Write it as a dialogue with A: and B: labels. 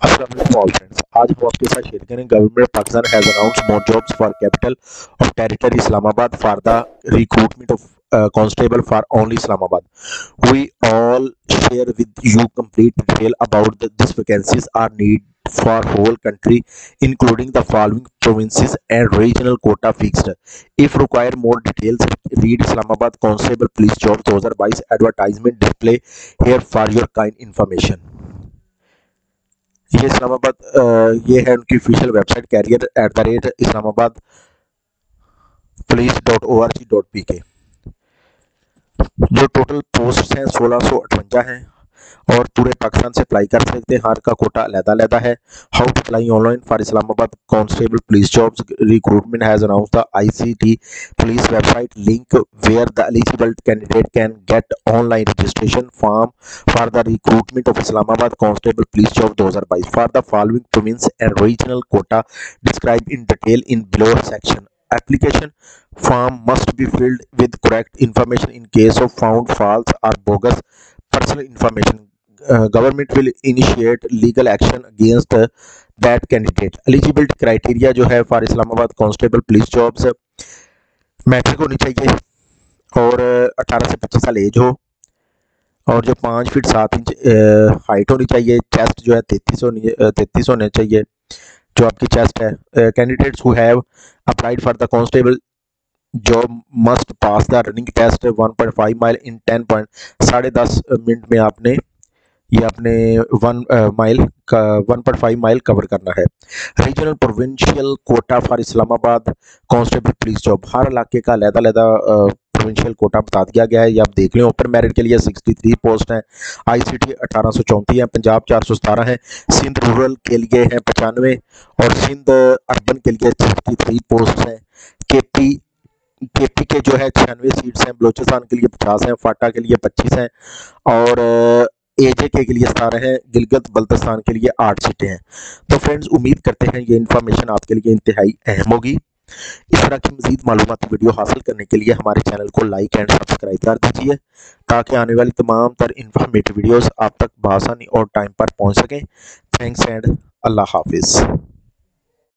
A: अस्सलाम वालेकुम all friends. आज हम आपके साथ शेयर करेंगे government Pakistan has announced more jobs for capital of territory Islamabad for the recruitment of constable for only Islamabad. We all share with you complete detail about these vacancies are need for whole country, including the following provinces and regional quota fixed. If require more details, read Islamabad Constable Police Job 2022 advertisement display here for your kind information. ये ये है उनकी official website career@islamabapolice.org.pk। जो total post हैं 1658 हैं और पूरे पाकिस्तान से अप्लाई कर सकते हैं। हर का कोटा अलग-अलग है। How to apply online for Islamabad constable police jobs recruitment has announced the ICT police website link where the eligible candidate can get online registration form for the recruitment of Islamabad constable police job 2022 for the following province and regional quota describe in detail in below section. Application form must be filled with correct information. In case of found false or bogus personal information, government will initiate legal action against that candidate. Eligibility criteria जो है for Islamabad constable police jobs, matric होनी चाहिए और 18 से 25 साल as हो और जो 5 फीट 7 इंच हाइट होनी चाहिए। चेस्ट जो है 33 होने चाहिए जो आपकी चेस्ट है। Candidates who have applied for the constable job must pass the running test 1.5 mile in 10.10 minute में आपने ये अपने 1.5 माइल कवर करना है। Regional provincial quota for Islamabad constable police job, हर इलाके का अलग-अलग प्रोविंशियल कोटा बता दिया गया है। ये आप देख लें। ओपन मेरिट के लिए 63 पोस्ट हैं, आईसीटी 1834 है, पंजाब 417 है, सिंध रूरल के लिए है 95 और सिंध अर्बन के लिए 63 पोस्ट हैं। केपी के जो है 96 सीट्स हैं, बलोचिस्तान के लिए 50 हैं, फाटा के लिए 25 हैं और एजेके के लिए 17 हैं, गिलगित बल्तिस्तान के लिए 8 सीटें हैं। तो फ्रेंड्स, उम्मीद करते हैं ये इन्फॉर्मेशन आपके लिए इंतहाई अहम होगी। इस तरह की मज़ीद मालूमाती वीडियो हासिल करने के लिए हमारे चैनल को लाइक एंड सब्सक्राइब कर दीजिए ताकि आने वाली तमाम तर इन्फॉर्मेटिव वीडियोस आप तक बआसानी और टाइम पर पहुंच सकें। थैंक्स एंड अल्लाह हाफिज़।